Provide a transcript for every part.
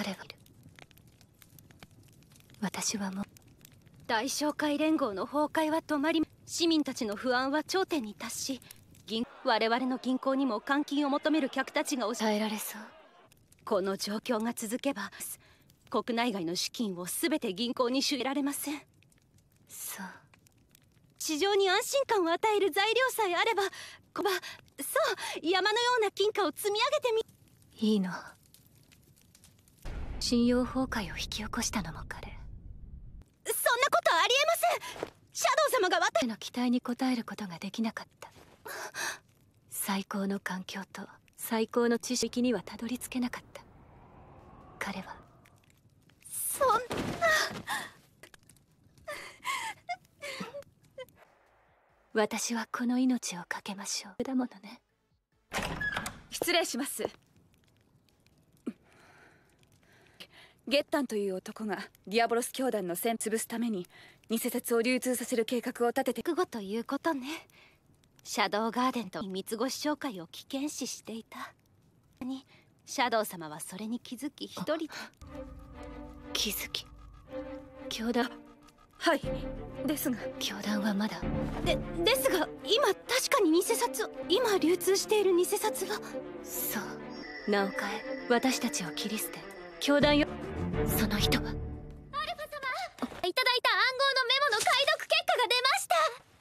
彼はいる。私はもう大商会連合の崩壊は止まり、市民たちの不安は頂点に達し、我々の銀行にも換金を求める客たちが抑えられそう。 この状況が続けば国内外の資金を全て銀行に収入られません。 そう。 市場に安心感を与える材料さえあれば、そう山のような金貨を積み上げてみ。 いいの。信用崩壊を引き起こしたのも彼。 そんなことありえません。シャドウ様が私の期待に応えることができなかった。最高の環境と最高の知識にはたどり着けなかった。彼はそんな。 私はこの命を懸けましょう。だものね。 失礼します。ゲッタンという男がディアボロス教団の線を潰すために偽札を流通させる計画を立てて覚悟ということね。シャドウガーデンと三つ星商会を危険視していたに、シャドウ様はそれに気づき一人で。 気づき教団。 はいですが教団はまだですが今確かに偽札を今流通している偽札は。 そう名を変え私たちを切り捨て教団よ。その人はアルファ様、いただいた暗号のメモの解読結果が出ました。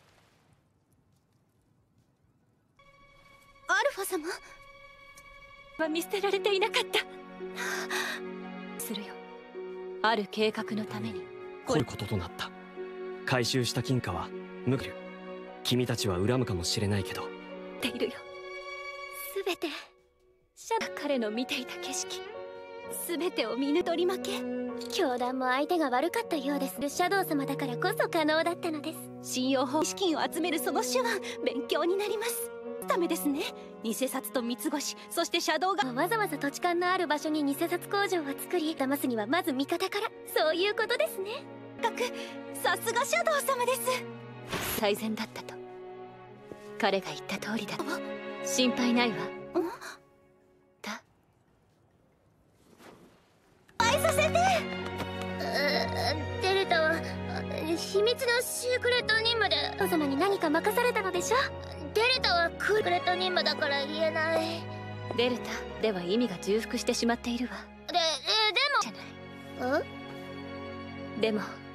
アルファ様は見捨てられていなかったするよ。ある計画のためにこういうこととなった。回収した金貨はムグル。君たちは恨むかもしれないけどっているよ。すべて彼の見ていた景色、 すべてを見抜取り負け。 教団も相手が悪かったようです。シャドウ様だからこそ可能だったのです。 信用法資金を集めるその手腕、勉強になります。ためですね。偽札と三つ星、そしてシャドウがわざわざ土地勘のある場所に偽札工場を作り、騙すにはまず味方から、そういうことですね。 さすがシャドウ様です。 最善だったと彼が言った通りだ。心配ないわ。だ愛させて。デルタは秘密のシークレット任務でお様に何か任されたのでしょ。デルタはクーレット任務だから言えない。 デルタでは意味が重複してしまっているわ。 でもじゃない。でも